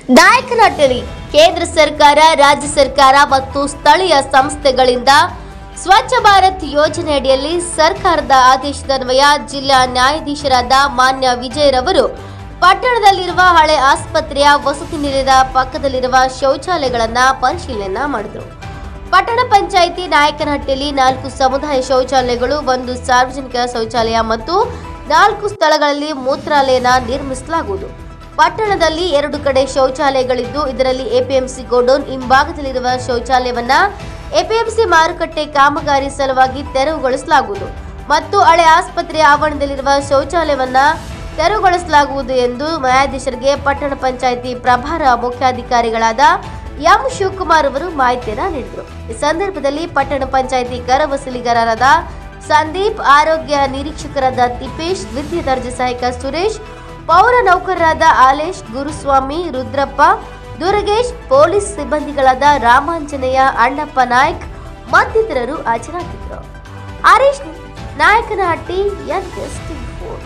ನಾಯಕನಹಟ್ಟಿ ಕೇಂದ್ರ ಸರ್ಕಾರ, ರಾಜ್ಯ ಸರ್ಕಾರ ಮತ್ತು ಸ್ಥಳೀಯ ಸಂಸ್ಥೆಗಳಿಂದ ಸ್ವಚ್ಛ ಭಾರತ್ ಯೋಜನೆಯಡಿಯಲ್ಲಿ ಸರ್ಕಾರದ ಆದೇಶದನ್ವಯ ಜಿಲ್ಲಾ ನ್ಯಾಯಾಧೀಶರಾದ ಮಾನ್ಯ ವಿಜಯರವರು ಪಟ್ಟಣದಲ್ಲಿರುವ ಹಳೆ ಆಸ್ಪತ್ರೆಯ ವಸತಿ ನಿಲಯದ ಪಕ್ಕದಲ್ಲಿರುವ ಶೌಚಾಲಯಗಳನ್ನು ಪರಿಶೀಲನೆ ಮಾಡಿದರು. ಪಟ್ಟಣ ಪಂಚಾಯಿತಿ ನಾಯಕನಹಟ್ಟಿಯಲ್ಲಿ 4 ಸಮುದಾಯ ಶೌಚಾಲಯಗಳು, 1 ಸಾರ್ವಜನಿಕ ಶೌಚಾಲಯ ಮತ್ತು 4 ಸ್ಥಳಗಳಲ್ಲಿ ಮೂತ್ರಾಲಯನ ನಿರ್ಮಿಸಲಾಗುವುದು. ಪಟ್ಟಣದಲ್ಲಿ 2 ಕಡೆ ಶೌಚಾಲಯಗಳಿದ್ದು, ಇದರಲ್ಲಿ ಎಪಿಎಂಸಿ ಗೋಡೌನ್ ಹಿಂಭಾಗದಲ್ಲಿರುವ ಶೌಚಾಲಯವನ್ನ ಎಪಿಎಂಸಿ ಮಾರುಕಟ್ಟೆ ಕಾಮಗಾರಿ ಸಲುವಾಗಿ ತೆರವುಗೊಳಿಸಲಾಗುವುದು ಮತ್ತು ಹಳೆ ಆಸ್ಪತ್ರೆಯ ಆವರಣದಲ್ಲಿರುವ ಶೌಚಾಲಯವನ್ನ ತೆರವುಗೊಳಿಸಲಾಗುವುದು ಎಂದು ನ್ಯಾಯಾಧೀಶರಿಗೆ ಪಟ್ಟಣ ಪಂಚಾಯಿತಿ ಪ್ರಭಾರ ಮುಖ್ಯಾಧಿಕಾರಿಗಳಾದ ಎಂ ಶಿವಕುಮಾರ್ ಅವರು ಮಾಹಿತಿಯನ್ನು ನೀಡಿದರು. ಈ ಸಂದರ್ಭದಲ್ಲಿ ಪಟ್ಟಣ ಪಂಚಾಯಿತಿ ಕರ ವಸೂಲಿಗಾರರಾದ ಸಂದೀಪ್, ಆರೋಗ್ಯ ನಿರೀಕ್ಷಕರಾದ ತಿಪ್ಪೇಶ್, ದ್ವಿತೀಯ ದರ್ಜೆ ಸಹಾಯಕ ಸುರೇಶ್, ಪೌರ ನೌಕರರಾದ ಆಲೇಶ್, ಗುರುಸ್ವಾಮಿ, ರುದ್ರಪ್ಪ, ದುರ್ಗೇಶ್, ಪೊಲೀಸ್ ಸಿಬ್ಬಂದಿಗಳಾದ ರಾಮಾಂಜನೇಯ, ಅಣ್ಣಪ್ಪ ನಾಯ್ಕ್ ಮತ್ತಿತರರು ಹಾಜರಾಗಿದ್ದರು. ಹರೀಶ್, ನಾಯಕನಹಟ್ಟಿ, NS24.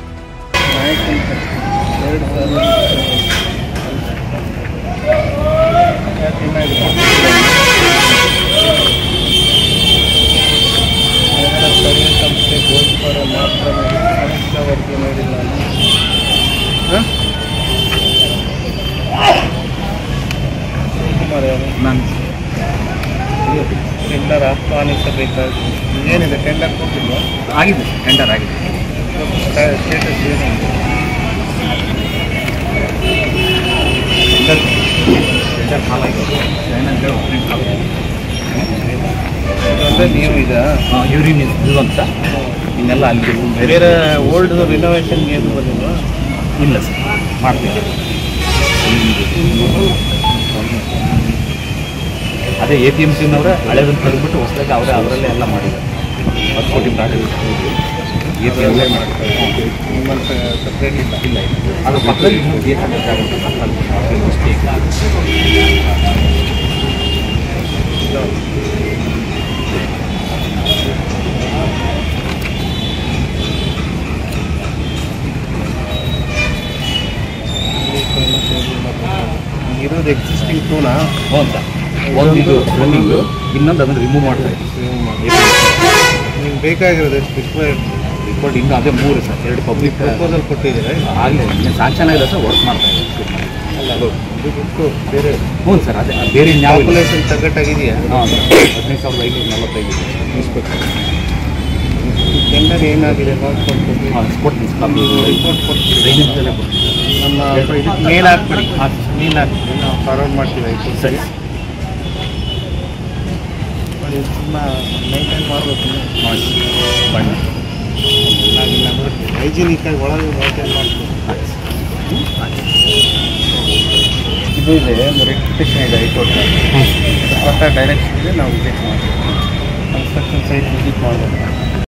ಸಂಸ್ಥೆಗೋಸ್ಕರ ಮಾತ್ರ ಸಮಸ್ಯಾವರ್ತಿ ಮಾಡಿಲ್ಲ. ಟೆಂಡರ್ ಆಹ್ವಾನಿಸಬೇಕಾಗಿದೆ. ಏನಿದೆ ಟೆಂಡರ್ ಕೊಟ್ಟಿಲ್ಲ? ಆಗಿದೆ, ಟೆಂಡರ್ ಆಗಿದೆ. ಸ್ಟೇಟಸ್ ಏನಿದೆ? ಟೆಂಡರ್ ಹಾಲಾಗಿದೆ. ಏನಂದರೆ ಅಂದರೆ ನೀವು ಈಗ ಯೂರಿನ್ ಇದು ಅಂತ ಇನ್ನೆಲ್ಲ ಅಲ್ಲಿ ಬೇರೆ ಓಲ್ಡ್ ರಿನೋವೇಷನ್ ಏನು ಬಂದಿಲ್ಲ? ಇಲ್ಲ ಸರ್, ಮಾಡ್ತೀವಿ. ಅದೇ APMCನವರೇ ಹಳೆದನ್ನು ತೆಗೆದುಬಿಟ್ಟು ಹೊಸದಾಗಿ ಅವರಲ್ಲೇ ಎಲ್ಲ ಮಾಡಿದ್ದಾರೆ. 10 ಕೋಟಿ ಪ್ರಾಜೆಕ್ಟ್ APMC ಮಾಡ್ತಾರೆ. ನಿಮ್ಮಂತ ಸಪ್ರೇಟ್ ಇಲ್ಲ? ಇಲ್ಲ, ಅದ್ರ ಪಕ್ಕದಲ್ಲಿ ಇನ್ನೂ ಬೇಕಾಗುತ್ತೆ. ಇರೋದು ಎಕ್ಸಿಸ್ಟಿಂಗ್ ಟೂನಾ? ಅಂತ ಒಂದು ಇದು ರನ್ನಿಂಗು, ಇನ್ನೊಂದು ಅದನ್ನು ರಿಮೂವ್ ಮಾಡ್ತಾರೆ. ನಿಮ್ಗೆ ಬೇಕಾಗಿರೋದು ಎಷ್ಟು ರಿಕ್ವೈರ್ಡ್? ರಿಪೋರ್ಟ್ ಇನ್ನೂ ಅದೇ 3 ಸರ್. 2 ಪಬ್ಲಿಕ್ ಪ್ರಪೋಸಲ್ ಕೊಟ್ಟಿದ್ದೀರಾ? ಆಗಲಿ, ಇನ್ನೂ ಸ್ಯಾಂಕ್ಷನ್ ಆಗಿದೆ ಸರ್, ವರ್ಕ್ ಮಾಡ್ತಾ ಇದೆ. ಅಲ್ಲ, ಇದು ಬಿಟ್ಟು ಬೇರೆ? ಹ್ಞೂ ಸರ್, ಅದೇ ಬೇರೆ ಯಾವ ಪಾಪ್ಯುಲೇಷನ್ ತಗ್ಗಟ್ಟಾಗಿದೆಯಾ? ಹಾಂ, 15,545 ಇನ್ಸ್ಪೆಕ್ಟರ್ ಟೆಂಡರ್ ಏನಾಗಿದೆ ನೋಡ್ಕೊಂಡು ಕೊಡ್ತೀನಿ. ರಿಪೋರ್ಟ್ ಕೊಡ್ತೀವಿ. 5 ನಿಮಿಷದಲ್ಲೇ ಕೊಡ್ತೀನಿ. ನಮ್ಮ ಇದಕ್ಕೆ ಮೇಲ್ ಹಾಕ್ಬಿಡಿ. ಮೇಲ್ ಹಾಕಿ ನಾವು ಫಾರ್ವರ್ಡ್ ಮಾಡ್ತೀವಿ. ಆಯಿತು ಸರಿ. ಸುಮ್ಮನೆ ಮೈಂಟೈನ್ ಮಾಡಬೇಕು. ಬಣ್ಣ ಹೈಜಿನಿಕ್ಕಾಗಿ ಒಳಗೆ ಮೈಂಟೈನ್ ಮಾಡ್ತೀವಿ. ಇದು ಇದೆ, ಒಂದು ರೆಕ್ಟಿಫಿಕೇಷನ್ ಇದೆ ಹೈಕೋರ್ಟ್. ಹೊಸ ಡೈರೆಕ್ಷನ್ ಇದೆ, ನಾವು ವಿಸಿಟ್ ಮಾಡ್ತೀವಿ. ಕನ್ಸ್ಟ್ರಕ್ಷನ್ ಸೈಟ್ ವಿಸಿಟ್ ಮಾಡಬೇಕು.